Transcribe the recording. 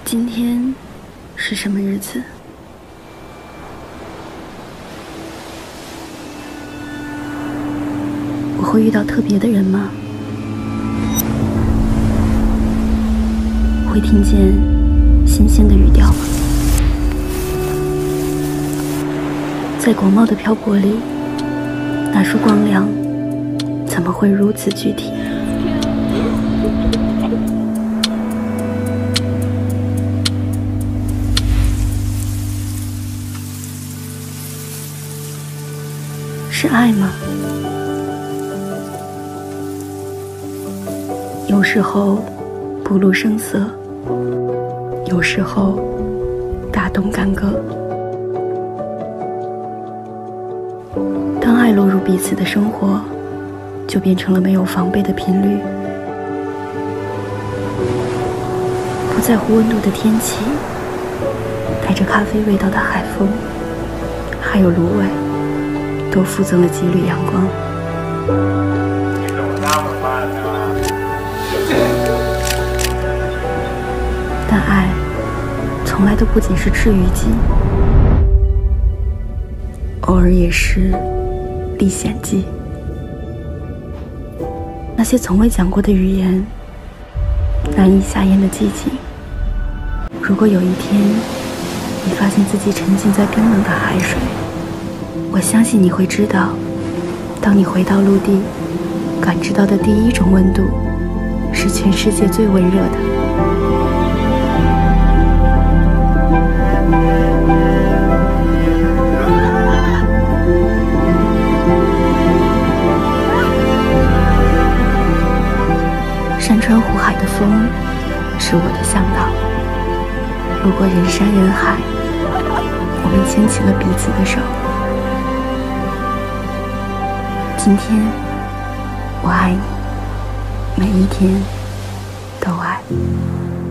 今天是什么日子？我会遇到特别的人吗？会听见新鲜的语调吗？在广袤的漂泊里，那束光亮怎么会如此具体？是爱吗？有时候不露声色，有时候大动干戈。当爱落入彼此的生活，就变成了没有防备的频率。不在乎温度的天气，带着咖啡味道的海风，还有芦苇，都附赠了几缕阳光。但爱从来都不仅是治愈剂，偶尔也是历险记。那些从未讲过的语言，难以下咽的寂静。如果有一天你发现自己沉浸在冰冷的海水，我相信你会知道，当你回到陆地，感知到的第一种温度是全世界最温热的。山川湖海的风是我的向导，路过人山人海，我们牵起了彼此的手。今天我爱你，每一天都爱。